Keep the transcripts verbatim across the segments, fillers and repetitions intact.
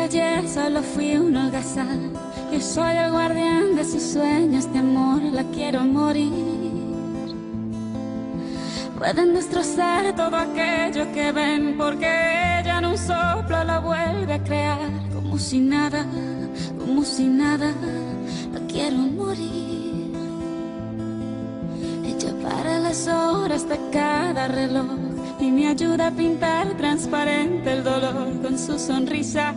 ayer solo fui un holgazán. Yo soy el guardián de sus sueños de amor, la quiero morir. Pueden destrozar todo aquello que ven, porque ella en un soplo la vuelve a crear. Como si nada, como si nada, la quiero morir. Ella para las horas de cada reloj y me ayuda a pintar transparente el dolor con su sonrisa.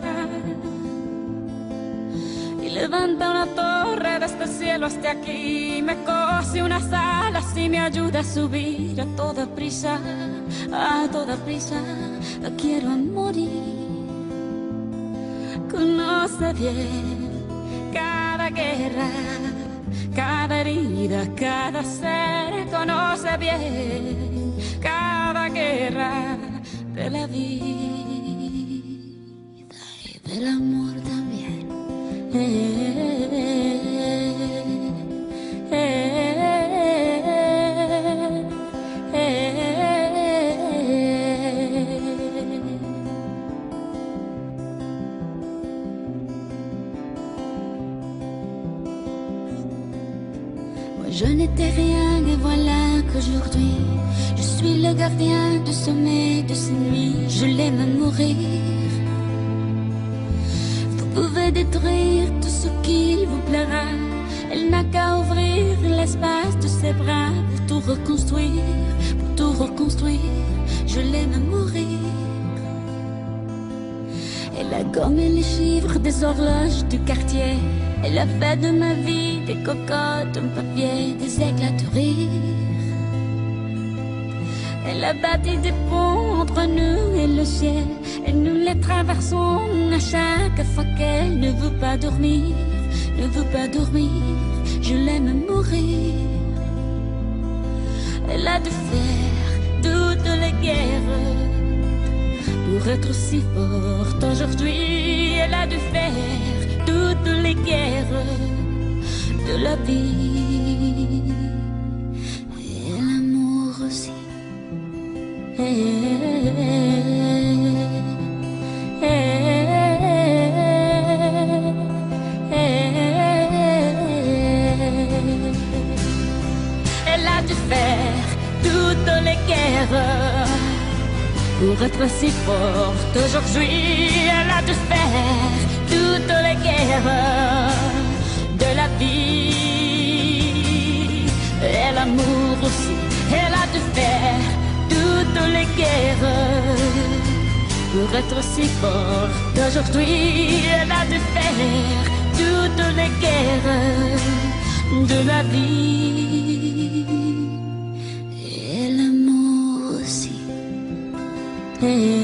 Y levanta una torre desde el cielo hasta aquí, me cose unas alas y me ayuda a subir a toda prisa, a toda prisa, la quiero a morir. Conoce bien cada guerra, cada herida, cada ser, conoce bien cada guerra de la vida y del amor también. Eh, eh, eh, eh. Moi je n'étais rien et voilà qu'aujourd'hui je suis le gardien du sommeil de ces nuits. Je l'aime à mourir. Vous pouvez détruire tout ce qu'il vous plaira, elle n'a qu'à ouvrir l'espace de ses bras pour tout reconstruire, pour tout reconstruire. Je l'aime à mourir. Elle a gommé les chiffres des horloges du quartier. Elle a fait de ma vie des cocottes en papier, des éclats de rire. Elle a bâti des ponts entre nous et le ciel, et nous les traversons à chaque fois qu'elle ne veut pas dormir, ne veut pas dormir. Je l'aime à mourir. Elle a dû faire toutes les guerres pour être aussi forte aujourd'hui. Elle a dû faire toutes les guerres de la vie et l'amour aussi. Eh, eh, eh, eh, Elle a dû faire toutes les guerres pour être si forte aujourd'hui. Elle a dû faire toutes les guerres de la vie et l'amour aussi. Elle a dû faire toutes les guerres pour être si forte aujourd'hui. Elle a dû faire toutes les guerres de la vie et l'amour aussi. Et